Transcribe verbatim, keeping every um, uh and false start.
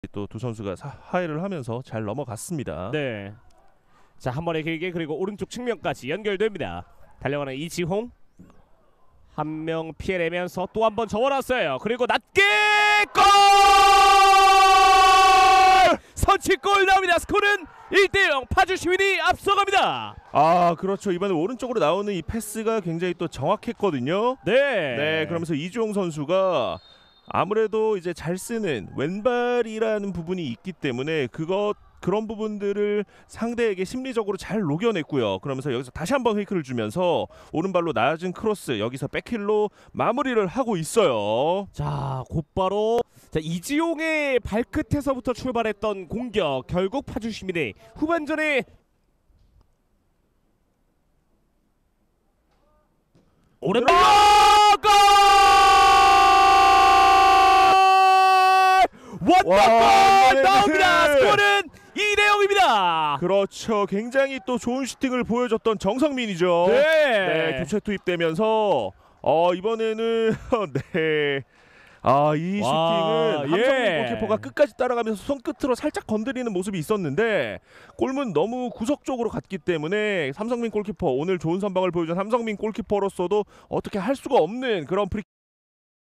또 두 선수가 사, 하해를 하면서 잘 넘어갔습니다. 네. 자, 한 번에 길게 그리고 오른쪽 측면까지 연결됩니다. 달려가는 이지홍. 한 명 피해내면서 또 한 번 접어놨어요. 그리고 낮게 골! 선취골 나옵니다. 스코어는 일 대 영. 파주 시민이 앞서갑니다. 아 그렇죠. 이번에 오른쪽으로 나오는 이 패스가 굉장히 또 정확했거든요. 네. 네, 그러면서 이주홍 선수가 아무래도 이제 잘 쓰는 왼발이라는 부분이 있기 때문에 그것 그런 부분들을 상대에게 심리적으로 잘 녹여냈고요. 그러면서 여기서 다시 한번 페이크를 주면서 오른발로 낮은 크로스, 여기서 백힐로 마무리를 하고 있어요. 자, 곧바로 자, 이지용의 발끝에서부터 출발했던 공격, 결국 파주 시민의 후반전에 오른발 골! 원더골 나옵니다. 스코어는 이 대 영입니다. 그렇죠. 굉장히 또 좋은 슈팅을 보여줬던 정성민이죠. 네. 네, 교체 투입되면서 어 이번에는 네. 아, 이 와, 슈팅은 함성민 예. 골키퍼가 끝까지 따라가면서 손끝으로 살짝 건드리는 모습이 있었는데 골문 너무 구석 쪽으로 갔기 때문에 삼성민 골키퍼, 오늘 좋은 선방을 보여준 삼성민 골키퍼로서도 어떻게 할 수가 없는 그런 프리